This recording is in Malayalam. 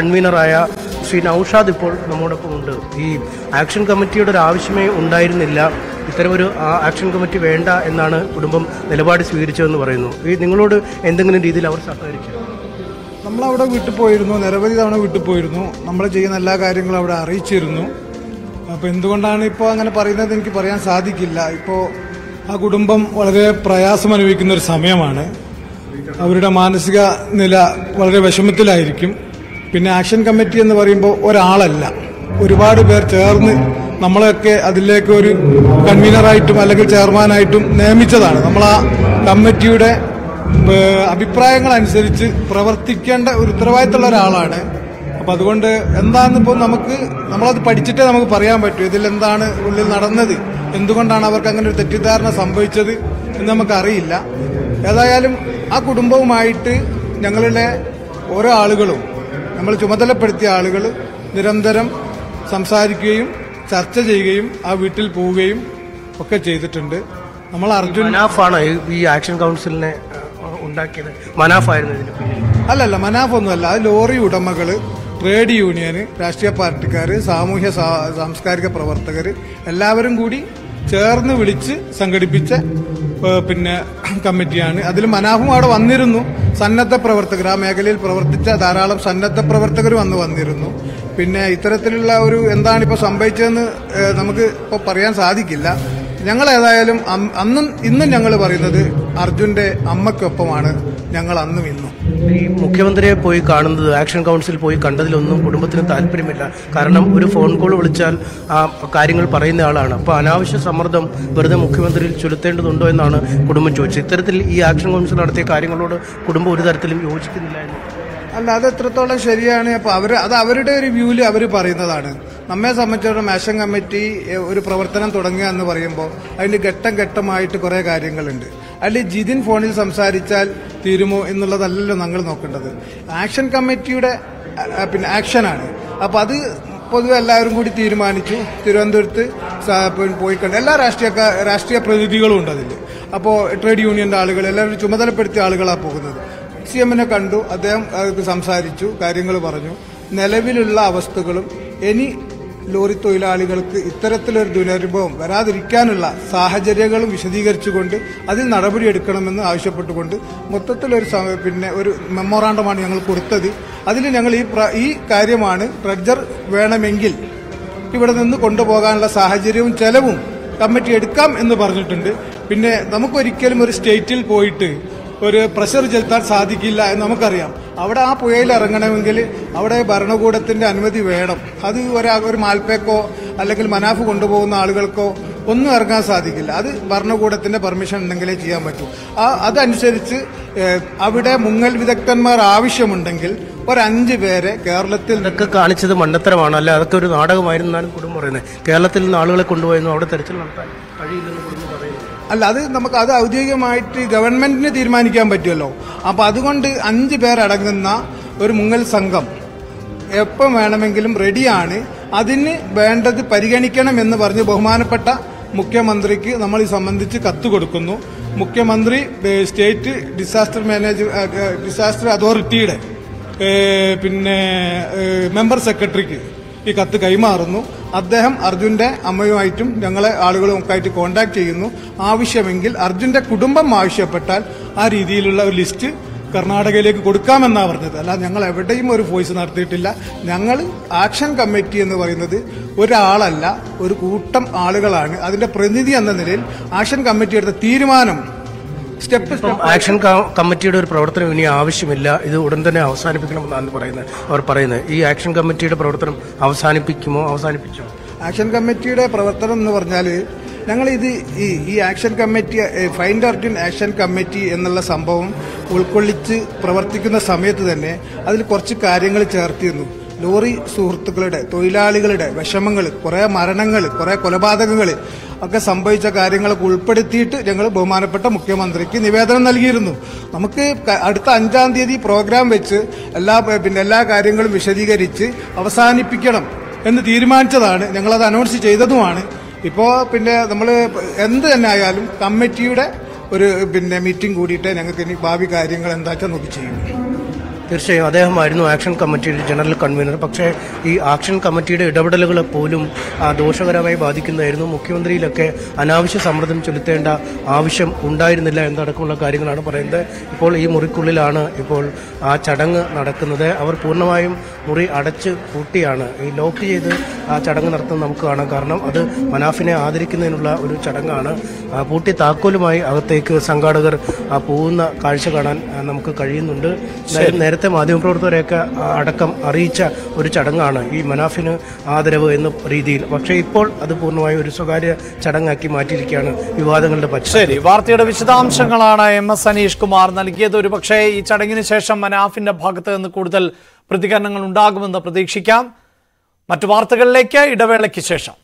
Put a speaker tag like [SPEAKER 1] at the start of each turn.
[SPEAKER 1] കൺവീനറായ ശ്രീ നൌഷാദ് ഇപ്പോൾ നമ്മോടൊപ്പം ഉണ്ട്. ഈ ആക്ഷൻ കമ്മിറ്റിയുടെ ഒരു ആവശ്യമേ ഉണ്ടായിരുന്നില്ല, ഇത്തരമൊരു ആക്ഷൻ കമ്മിറ്റി വേണ്ട എന്നാണ് കുടുംബം നിലപാട് സ്വീകരിച്ചതെന്ന് പറയുന്നു. ഈ നിങ്ങളോട് എന്തെങ്കിലും രീതിയിൽ അവർ സഹകരിച്ചു?
[SPEAKER 2] നമ്മളവിടെ വീട്ടിൽ പോയിരുന്നു, നിരവധി തവണ വീട്ടിൽ പോയിരുന്നു. നമ്മൾ ചെയ്യുന്ന എല്ലാ കാര്യങ്ങളും അവിടെ അറിയിച്ചിരുന്നു. അപ്പോൾ എന്തുകൊണ്ടാണ് ഇപ്പോൾ അങ്ങനെ പറയുന്നത് എനിക്ക് പറയാൻ സാധിക്കില്ല. ഇപ്പോൾ ആ കുടുംബം വളരെ പ്രയാസം അനുഭവിക്കുന്ന ഒരു സമയമാണ്. അവരുടെ മാനസിക നില വളരെ വിഷമത്തിലായിരിക്കും. പിന്നെ ആക്ഷൻ കമ്മിറ്റി എന്ന് പറയുമ്പോൾ ഒരാളല്ല, ഒരുപാട് പേർ ചേർന്ന് നമ്മളെയൊക്കെ അതിലേക്ക് ഒരു കൺവീനറായിട്ടും അല്ലെങ്കിൽ ചെയർമാനായിട്ടും നിയമിച്ചതാണ്. നമ്മൾ ആ കമ്മിറ്റിയുടെ അഭിപ്രായങ്ങളനുസരിച്ച് പ്രവർത്തിക്കേണ്ട ഒരു ഉത്തരവാദിത്തമുള്ള ഒരാളാണ്. അപ്പം അതുകൊണ്ട് എന്താണെന്നിപ്പോൾ നമ്മളത് പഠിച്ചിട്ടേ നമുക്ക് പറയാൻ പറ്റൂ ഇതിലെന്താണ് ഉള്ളിൽ നടന്നത്, എന്തുകൊണ്ടാണ് അവർക്ക് അങ്ങനെ ഒരു തെറ്റിദ്ധാരണ സംഭവിച്ചത് എന്ന് നമുക്കറിയില്ല. ഏതായാലും ആ കുടുംബവുമായിട്ട് ഞങ്ങളുടെ ഓരോ ആളുകളും, നമ്മൾ ചുമതലപ്പെടുത്തിയ ആളുകൾ നിരന്തരം സംസാരിക്കുകയും ചർച്ച ചെയ്യുകയും ആ വീട്ടിൽ പോവുകയും ഒക്കെ ചെയ്തിട്ടുണ്ട്. നമ്മൾ
[SPEAKER 1] മനാഫാണ് ഈ ആക്ഷൻ കൗൺസിലിനെ ഉണ്ടാക്കിയത്? മനാഫായിരുന്നു ഇതിന്?
[SPEAKER 2] അല്ലല്ല, മനാഫൊന്നുമല്ല. അത് ലോറി ഉടമകൾ, ട്രേഡ് യൂണിയന്, രാഷ്ട്രീയ പാർട്ടിക്കാർ, സാമൂഹ്യ സാംസ്കാരിക പ്രവർത്തകർ എല്ലാവരും കൂടി ചേർന്ന് വിളിച്ച് സംഘടിപ്പിച്ച കമ്മിറ്റിയാണ്. അതിൽ മനാഫും അവിടെ വന്നിരുന്നു. സന്നദ്ധ പ്രവർത്തകർ, ആ മേഖലയിൽ പ്രവർത്തിച്ച ധാരാളം സന്നദ്ധ പ്രവർത്തകർ വന്നിരുന്നു. പിന്നെ ഇത്തരത്തിലുള്ള ഒരു എന്താണിപ്പോൾ സംഭവിച്ചതെന്ന് നമുക്ക് ഇപ്പോൾ പറയാൻ സാധിക്കില്ല. ഞങ്ങൾ ഏതായാലും ഇന്നും ഞങ്ങൾ പറയുന്നത് അർജുന്റെ അമ്മയ്ക്കൊപ്പമാണ് ഞങ്ങൾ അന്നും ഇന്നും.
[SPEAKER 1] ഈ മുഖ്യമന്ത്രിയെ പോയി കാണുന്നത്, ആക്ഷൻ കൗൺസിൽ പോയി കണ്ടതിലൊന്നും കുടുംബത്തിന് താല്പര്യമില്ല. കാരണം ഒരു ഫോൺ കോൾ വിളിച്ചാൽ ആ കാര്യങ്ങൾ പറയുന്ന ആളാണ്. അപ്പോൾ അനാവശ്യ സമ്മർദ്ദം വെറുതെ മുഖ്യമന്ത്രിയിൽ ചുലത്തേണ്ടതുണ്ടോ എന്നാണ് കുടുംബം ചോദിച്ചത്. ഇത്തരത്തിൽ ഈ ആക്ഷൻ കൗൺസിൽ നടത്തിയ കാര്യങ്ങളോട് കുടുംബം ഒരു തരത്തിലും യോജിക്കുന്നില്ല എന്ന്.
[SPEAKER 2] അല്ല, അത് എത്രത്തോളം ശരിയാണ്. അപ്പോൾ അത് അവരുടെ ഒരു വ്യൂവിൽ അവർ പറയുന്നതാണ്. നമ്മെ സംബന്ധിച്ചിടത്തോളം ആക്ഷൻ കമ്മിറ്റി ഒരു പ്രവർത്തനം തുടങ്ങുക എന്ന് പറയുമ്പോൾ അതിന് ഘട്ടം ഘട്ടമായിട്ട് കുറേ കാര്യങ്ങളുണ്ട്. അതിൽ ജിതിൻ ഫോണിൽ സംസാരിച്ചാൽ തീരുമോ എന്നുള്ളതല്ലല്ലോ ഞങ്ങൾ നോക്കേണ്ടത്. ആക്ഷൻ കമ്മിറ്റിയുടെ ആക്ഷനാണ്. അപ്പോൾ അത് പൊതുവെ എല്ലാവരും കൂടി തീരുമാനിച്ചു. തിരുവനന്തപുരത്ത് പോയി കണ്ട് എല്ലാ രാഷ്ട്രീയ പ്രതിനിധികളും ഉണ്ട് അതിൽ. അപ്പോൾ ട്രേഡ് യൂണിയന്റെ ആളുകൾ, എല്ലാവരും ചുമതലപ്പെടുത്തിയ ആളുകളാണ് പോകുന്നത്. CM-നെ കണ്ടു, അദ്ദേഹം സംസാരിച്ചു, കാര്യങ്ങൾ പറഞ്ഞു. നിലവിലുള്ള അവസ്ഥകളും ഇനി ലോറി തൊഴിലാളികൾക്ക് ഇത്തരത്തിലൊരു ദുരനുഭവം വരാതിരിക്കാനുള്ള സാഹചര്യങ്ങളും വിശദീകരിച്ചുകൊണ്ട് അതിൽ നടപടിയെടുക്കണമെന്ന് ആവശ്യപ്പെട്ടുകൊണ്ട് മൊത്തത്തിലൊരു ഒരു മെമ്മോറാണ്ടമാണ് ഞങ്ങൾ കൊടുത്തത്. അതിൽ ഞങ്ങൾ ഈ കാര്യമാണ്, ട്രെഡ്ജർ വേണമെങ്കിൽ ഇവിടെ നിന്ന് കൊണ്ടുപോകാനുള്ള സാഹചര്യവും ചെലവും കമ്മിറ്റി എടുക്കാം എന്ന് പറഞ്ഞിട്ടുണ്ട്. പിന്നെ നമുക്കൊരിക്കലും ഒരു സ്റ്റേറ്റിൽ പോയിട്ട് ഒരു പ്രഷർ ചെലുത്താൻ സാധിക്കില്ല എന്ന് നമുക്കറിയാം. അവിടെ ആ പുഴയിൽ ഇറങ്ങണമെങ്കിൽ അവിടെ ഭരണകൂടത്തിന്റെ അനുമതി വേണം. അത് ഒരു മാൽപ്പേക്കോ അല്ലെങ്കിൽ മനാഫ് കൊണ്ടുപോകുന്ന ആളുകൾക്കോ ഒന്നും ഇറങ്ങാൻ സാധിക്കില്ല. അത് ഭരണകൂടത്തിന്റെ പെർമിഷൻ ഉണ്ടെങ്കിലേ ചെയ്യാൻ പറ്റൂ. അതനുസരിച്ച് അവിടെ മുങ്ങൽ വിദഗ്ധന്മാർ ആവശ്യമുണ്ടെങ്കിൽ ഒരു 5 പേരെ കേരളത്തിൽ.
[SPEAKER 1] ഇതൊക്കെ കാണിച്ചത് മണ്ടത്തരമാണ്, അല്ല അതൊക്കെ ഒരു നാടകമായിരുന്നാലും കുടുംബം പറയുന്നത്. കേരളത്തിൽ നിന്ന് ആളുകളെ കൊണ്ടുപോയെന്നു അവിടെ തെരച്ചിൽ നടത്താൻ കഴിയില്ലെന്ന് കുടുംബം പറയുന്നു.
[SPEAKER 2] അല്ല, അത് ഔദ്യോഗികമായിട്ട് ഗവൺമെന്റിന് തീരുമാനിക്കാൻ പറ്റുമല്ലോ. അപ്പൊ അതുകൊണ്ട് 5 പേരടങ്ങുന്ന ഒരു മുങ്ങൽ സംഘം എപ്പം വേണമെങ്കിലും റെഡിയാണ്. അതിന് വേണ്ടത് പരിഗണിക്കണമെന്ന് പറഞ്ഞ് ബഹുമാനപ്പെട്ട മുഖ്യമന്ത്രിക്ക് നമ്മൾ ഈ സംബന്ധിച്ച് കത്ത് കൊടുക്കുന്നു. മുഖ്യമന്ത്രി സ്റ്റേറ്റ് ഡിസാസ്റ്റർ അതോറിറ്റിയുടെ മെമ്പർ സെക്രട്ടറിക്ക് ഈ കത്ത് കൈമാറുന്നു. അദ്ദേഹം അർജുന്റെ അമ്മയുമായിട്ടും ഞങ്ങളെ ആളുകളും ഒക്കെ ആയിട്ട് കോണ്ടാക്ട് ചെയ്യുന്നു. ആവശ്യമെങ്കിൽ അർജുന്റെ കുടുംബം ആവശ്യപ്പെട്ടാൽ ആ രീതിയിലുള്ള ഒരു ലിസ്റ്റ് കർണാടകയിലേക്ക് കൊടുക്കാമെന്നാണ് പറഞ്ഞത്. അല്ല, ഞങ്ങൾ എവിടെയും ഒരു വോയിസ് നടത്തിയിട്ടില്ല. ഞങ്ങൾ ആക്ഷൻ കമ്മിറ്റി എന്ന് പറയുന്നത് ഒരാളല്ല, ഒരു കൂട്ടം ആളുകളാണ്. അതിന്റെ പ്രതിനിധി എന്ന നിലയിൽ ആക്ഷൻ കമ്മിറ്റി എടുത്ത തീരുമാനം
[SPEAKER 1] ആക്ഷൻ കമ്മിറ്റിയുടെ ഒരു പ്രവർത്തനം ഇനി ആവശ്യമില്ല, ഇത് ഉടൻ തന്നെ അവസാനിപ്പിക്കണമെന്നാണ് അവർ പറയുന്നത്. ഈ ആക്ഷൻ കമ്മിറ്റിയുടെ പ്രവർത്തനം അവസാനിപ്പിച്ചോ?
[SPEAKER 2] ആക്ഷൻ കമ്മിറ്റിയുടെ പ്രവർത്തനം എന്ന് പറഞ്ഞാൽ ഞങ്ങളിത് ഈ action committee, find Arjun action committee എന്നുള്ള സംഭവം ഉൾക്കൊള്ളിച്ച് പ്രവർത്തിക്കുന്ന സമയത്ത് തന്നെ അതിൽ കുറച്ച് കാര്യങ്ങൾ ചേർത്തിരുന്നു. ലോറി സുഹൃത്തുക്കളുടെ, തൊഴിലാളികളുടെ വിഷമങ്ങൾ, കുറെ മരണങ്ങൾ, കുറെ കൊലപാതകങ്ങൾ ഒക്കെ സംഭവിച്ച കാര്യങ്ങളൊക്കെ ഉൾപ്പെടുത്തിയിട്ട് ഞങ്ങൾ ബഹുമാനപ്പെട്ട മുഖ്യമന്ത്രിക്ക് നിവേദനം നൽകിയിരുന്നു. നമുക്ക് അടുത്ത 5-ാം തീയതി പ്രോഗ്രാം വെച്ച് എല്ലാ കാര്യങ്ങളും വിശദീകരിച്ച് അവസാനിപ്പിക്കണം എന്ന് തീരുമാനിച്ചതാണ്. ഞങ്ങളത് അനൗൺസ് ചെയ്തതുമാണ്. ഇപ്പോൾ നമ്മൾ എന്ത് തന്നെ ആയാലും കമ്മിറ്റിയുടെ ഒരു മീറ്റിംഗ് കൂടിയിട്ട് ഞങ്ങൾക്ക് ഇനി ഭാവി കാര്യങ്ങൾ എന്താ വെച്ചാൽ നോക്കി ചെയ്യും.
[SPEAKER 1] തീർച്ചയായും അദ്ദേഹമായിരുന്നു ആക്ഷൻ കമ്മിറ്റിയുടെ ജനറൽ കൺവീനർ. പക്ഷേ ഈ ആക്ഷൻ കമ്മിറ്റിയുടെ ഇടപെടലുകൾ പോലും ദോഷകരമായി ബാധിക്കുന്നതായിരുന്നു. മുഖ്യമന്ത്രിയിലൊക്കെ അനാവശ്യ സമ്മർദ്ദം ചെലുത്തേണ്ട ആവശ്യം ഉണ്ടായിരുന്നില്ല എന്നടക്കമുള്ള കാര്യങ്ങളാണ് പറയുന്നത്. ഇപ്പോൾ ഈ മുറിക്കുള്ളിലാണ് ഇപ്പോൾ ആ ചടങ്ങ് നടക്കുന്നത്. അവർ പൂർണ്ണമായും മുറി അടച്ച് പൂട്ടിയാണ് ഈ ലോക്ക് ചെയ്ത് ആ ചടങ്ങ് നടത്തുന്നത് നമുക്ക് കാണാം. കാരണം അത് മനാഫിനെ ആദരിക്കുന്നതിനുള്ള ഒരു ചടങ്ങാണ്. പൂട്ടി താക്കോലുമായി അകത്തേക്ക് സംഘാടകർ പോകുന്ന കാഴ്ച കാണാൻ നമുക്ക് കഴിയുന്നുണ്ട്. നേരത്തെ മാധ്യമപ്രവർത്തകരെയൊക്കെ അടക്കം അറിയിച്ച ഒരു ചടങ്ങാണ് ഈ മനാഫിന് ആദരവ് എന്ന രീതിയിൽ. പക്ഷേ ഇപ്പോൾ അത് പൂർണ്ണമായും ഒരു സ്വകാര്യ ചടങ്ങാക്കി മാറ്റിയിരിക്കുകയാണ് വിവാദങ്ങളുടെ പശ്ചാത്തലത്തിൽ.
[SPEAKER 3] ശരി, വാർത്തയുടെ വിശദാംശങ്ങളാണ് MS അനീഷ് കുമാർ നൽകിയത്. ഒരു പക്ഷേ ഈ ചടങ്ങിന് ശേഷം മനാഫിന്റെ ഭാഗത്ത് നിന്ന് കൂടുതൽ പ്രതികരണങ്ങൾ ഉണ്ടാകുമെന്ന് പ്രതീക്ഷിക്കാം. മറ്റു വാർത്തകളിലേക്ക് ഇടവേളയ്ക്ക് ശേഷം.